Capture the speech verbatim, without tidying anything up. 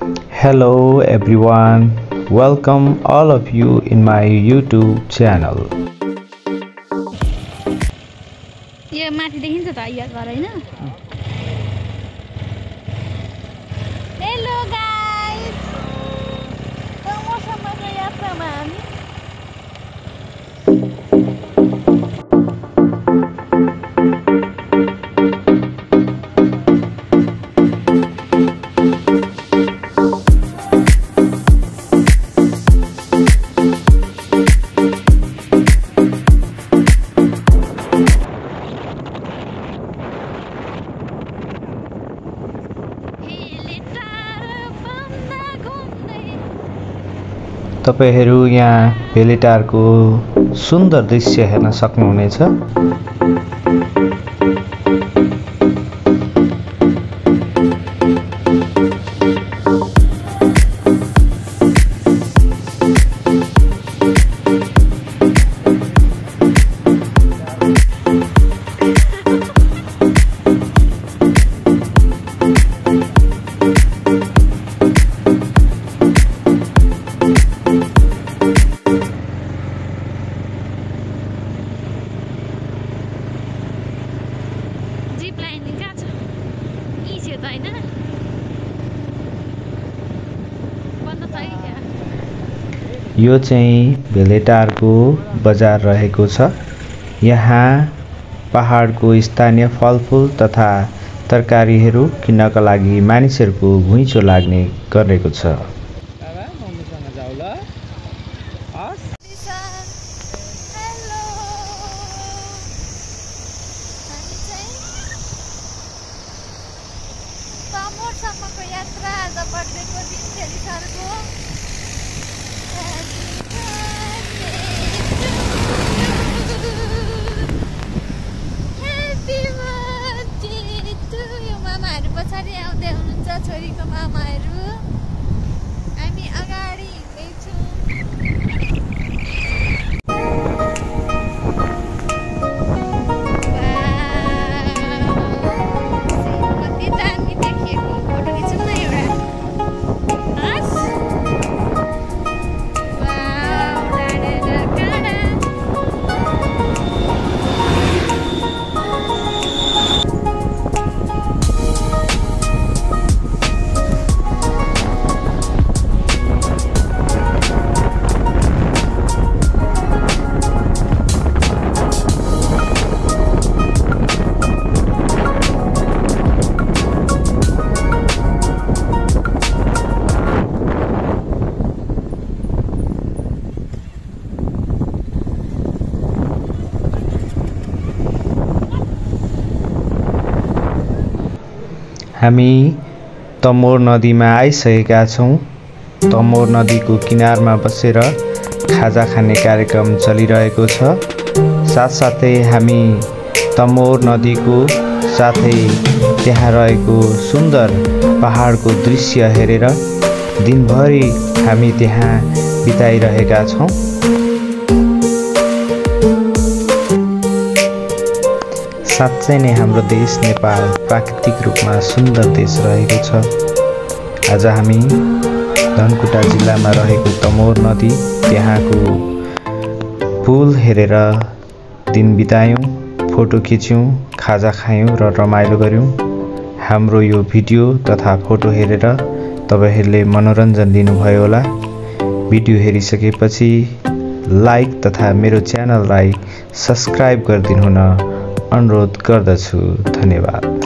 Hello everyone, welcome all of you in my YouTube channel. यो माथि देखिन्छ त याद भएर हैन हेलो गाइस तमोरसम्मको यात्रामा हामी तपाईहरु यहाँ भेलेटारको सुन्दर दृश्य हेर्न सक्नुहुनेछ। यो चाहिँ भेलेटारको बजार रहेको छ। यहाँ पहाडको स्थानीय फलफुल तथा तरकारीहरू किन्नका लागि मानिसहरूको घुइँचो लाग्ने गरेको छ। तमोरसम्मको यात्रा आज बर्थडेको दिन फेरि सरको पछाडि आउँदै हुनुहुन्छ छोरीको मामाहरू। हामी अगाडि हिँड्दैछौँ। कति दामी देखिएको फोटो खिचौँ न एउटा। हामी तमोर नदीमा आइसकेका छौं। तमोर नदीको किनारमा बसेर खाजा खाने कार्यक्रम चलिरहेको छ। साथसाथै हामी तमोर नदीको साथै त्यहाँ रहेको सुन्दर पहाडको दृश्य हेरेर दिनभरि हामी त्यहाँ बिताइरहेका छौं। साँच्चै नै हाम्रो देश नेपाल प्राकृतिक रूपमा सुन्दर देश रहेको छ। आज हामी धनकुटा जिल्लामा रहेको तमोर नदी त्यहाँको पुल हेरेर दिन बितायौं, फोटो खिच्यौं, खाजा खायौं र रमाइलो गर्यौं। हाम्रो यो भिडियो तथा फोटो हेरेर तपाईहरुले मनोरञ्जन लिनुभयो होला। भिडियो हेरिसकेपछि लाइक तथा मेरो च्यानललाई सब्स्क्राइब गरिदिनुहुन अनुरोध गर्दछु। धन्यवाद।